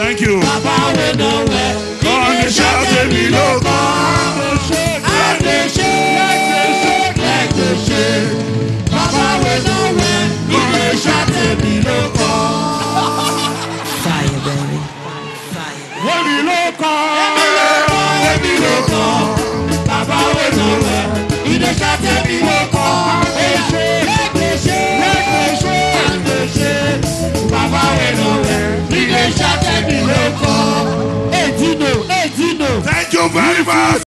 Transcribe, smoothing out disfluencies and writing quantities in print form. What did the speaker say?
Thank you. Papa will nowhere. Come and shout at me, look. Like the shade. Papa will nowhere. Come and shout at me, look. Fire, baby. Fire. Let me look. Let me look. Papa will nowhere. He dey shout at me, look. Like the shade. Papa will nowhere. He dey shout at me, look. Hey Dino. Thank you very much.